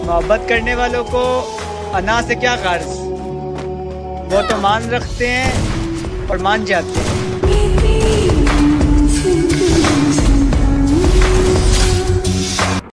मोहब्बत करने वालों को अना से क्या गर्ज, वो तो मान रखते हैं और मान जाते हैं।